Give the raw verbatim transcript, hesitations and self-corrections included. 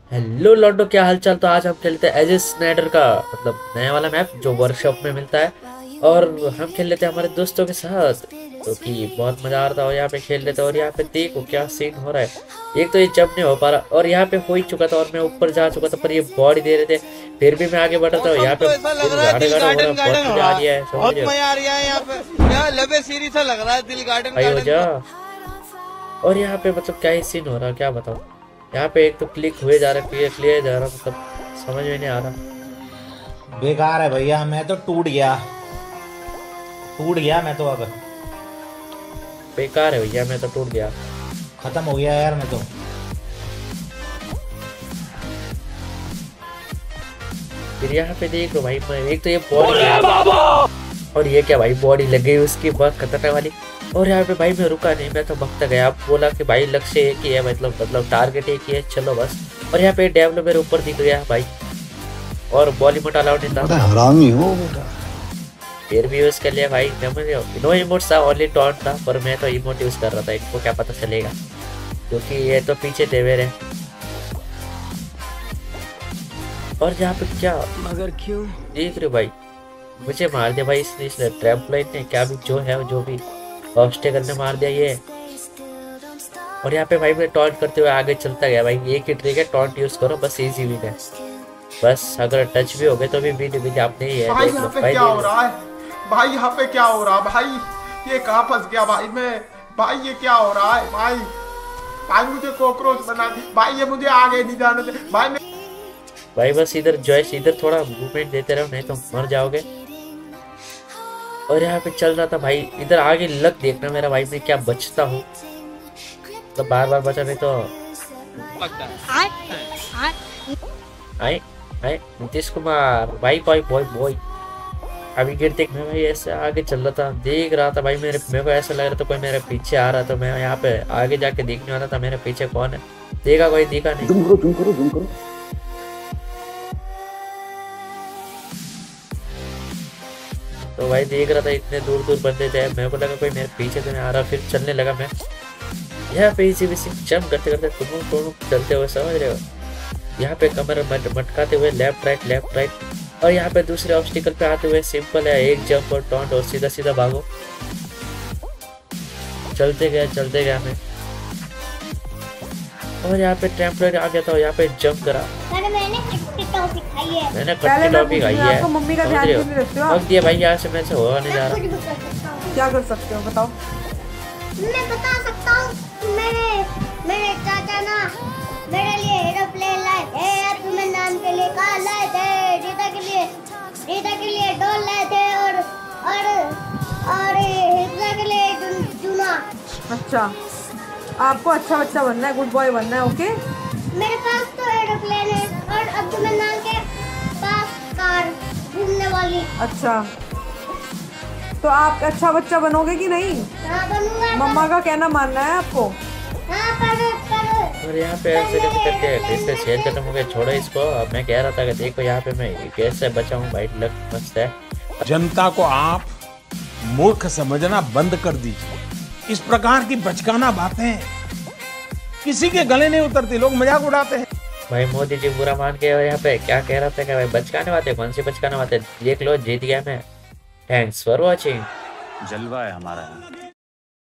Hello लॉन्डो, क्या हालचाल। तो आज हम खेलते हैं एज ए स्नाइडर का मतलब नया वाला मैप जो वर्कशॉप में मिलता है, और हम खेल लेते हैं हमारे दोस्तों के साथ, तो कि बहुत मजा आ रहा था। और यहाँ पे खेल लेते हैं और यहाँ पे देखो क्या सीन हो रहा है। एक तो ये जंप नहीं हो पा रहा और यहाँ पे हो ही चुका था और मैं ऊपर जा चुका था, पर ये बॉडी दे रहे थे फिर भी मैं आगे बढ़ रहा था। यहाँ पे दिल गाड़े गाड़े हो रहा है, बहुत मजा आ रही है, समझ रहे हो? मजा आ रही है यहाँ पे, यहाँ लबे सीरी सा लग रहा है दिल गार्डन भाई हो गार्डन जा। और यहाँ पे मतलब क्या ही सीन हो रहा है क्या बताऊँ। यहाँ पे एक तो क्लिक हुए जा रहा है, क्लियर क्लियर जा रहा, मतलब समझ में नहीं आ रहा। बेकार है भैया, मैं तो टूट गया टूट गया मैं तो अब बेकार है भैया, मैं तो टूट गया, खत्म हो गया यार मैं तो। फिर यहाँ पे देख लो भाई, मैं एक तो ये बॉडी और ये क्या भाई बॉडी लग गई उसकी बहुत खतरनाक वाली। और यहाँ पे भाई मैं रुका नहीं, मैं तो भगता गया। अब बोला कि भाई लक्ष्य एक ही है, मतलब मतलब टारगेट एक ही है, चलो बस। और यहाँ पे डेवलप मेरे ऊपर दिख गया भाई, और बॉलीवुड अलाउड नहीं था, हरामी हो बेटा। फिर भी यूज कर लिया भाई। नो इमोट था, ओनली टॉन्ट था, पर मैं तो इमोट यूज कर रहा था, इनको क्या पता चलेगा क्योंकि ये तो पीछे थे मेरे। और यहाँ पे क्या मगर क्यों देख रहे भाई, मुझे मार दिया भाई इसने, इसने ट्रैम्पोलाइन ने क्या भी जो है जो भी ऑब्स्टेकल ने मार दिया ये। और यहाँ पे भाई मैं टॉन्ट करते हुए आगे चलता गया भाई। एक ही ट्रिक है, टॉन्ट यूज करो बस, इजी विन है बस। अगर टच भी हो गए तो भी विन विन आपने ही है। भाई यहाँ पे क्या हो रहा है भाई, यहाँ पे क्या हो रहा है भाई, ये कहाँ फंस गया भाई मैं, भाई ये क्या हो रहा है भाई, भाई मुझे कॉकरोच बना दी भाई, ये मुझे आगे नहीं जाने दे भाई मैं... भाई बस इधर जॉयस इधर थोड़ा मूवमेंट देते रहो, नहीं तो मर जाओगे। और यहाँ पे चल रहा था भाई, इधर आगे लग देखना मेरा भाई, मैं क्या बचता हूँ तो बार बार बचा, नहीं तो आए आए नीतीश कुमार भाई बॉय बॉय बॉय। अभी गिर देख मैं भाई ऐसे आगे चल रहा था, देख रहा था भाई, मेरे मेरे को ऐसा लग रहा था कोई मेरे पीछे आ रहा था। तो मैं यहाँ पे आगे जाके देखने वाला था मेरे पीछे कौन है, देखा कोई दिखा नहीं। तुम करो तुम करो तुम करो तो भाई देख रहा था इतने दूर दूर बंदे थे, मेरे को लगा कोई मेरे पीछे तो नहीं आ रहा, फिर चलने लगा मैं यहाँ पे इसी इसी जंप करते करते तुम तुम चलते हुए, समझ रहे हो। यहाँ पे कमर मट, मटकाते हुए लेफ्ट राइट लेफ्ट राइट। और यहाँ पे दूसरे ऑब्स्टिकल पे आते हुए सिंपल है, एक जंप और टॉन्ट और सीधा सीधा भागो। चलते गया चलते गया मैं, और यहाँ पे ट्रैम्पोलिन आ गया था, यहाँ पे जंप करा। मैंने खट्टी टॉफी खाई है, मम्मी का ध्यान क्यों नहीं रखते हो? रख दिया भाई, यहाँ से मैं से होगा नहीं जा रहा। क्या कर सकते हो बताओ? मैं बता सकता हूँ, मेरे मेरे चाचा ना मेरे लिए एरोप्लेन लाए थे, तुम्हें नाम के लिए कार लाए थे, रीता के लिए रीता के लिए डॉल लाए थे, और और और हिप्सा के लिए जूना। अच्छा, आपको अच्छा बच्चा बनना है, गुड बॉय बनना है, ओके? मेरे पास तो एरोप्लेन है और अब तुम्हें नाम के पास कार घूमने वाली। अच्छा, तो आप अच्छा बच्चा बनोगे कि नहीं? हाँ बनूंगा। मम्मा का कहना मानना है आपको? हाँ पर पर और यहाँ पे ऐसे कैसे करके इससे शेयर खत्म हो गया, छोड़ो इसको। अब मैं कह रहा था कि देखो यहाँ पे मैं कैसे बचा हूँ भाई, लक मस्त है। जनता को आप मूर्ख समझना बंद कर दीजिए। इस प्रकार की बचकाना बातें किसी के गले नहीं उतरती, लोग मजाक उड़ाते हैं। भाई मोदी जी बुरा मान के, और यहाँ पे क्या कह रहा था कि भाई बचकाने बातें, कौन सी बचकाने बातें, देख लो जीत गया मैं। Thanks for watching. जलवा है हमारा।